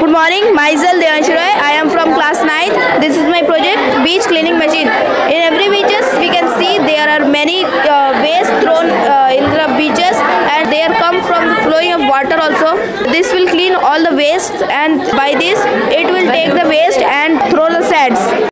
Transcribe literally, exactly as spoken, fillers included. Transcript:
Good morning, myself Devanshu Roy. I am from class ninth. This is my project, beach cleaning machine. In every beaches, we can see there are many uh, waste thrown uh, in the beaches, and they are come from the flowing of water also. This will clean all the waste, and by this, it will take the waste and throw the sands.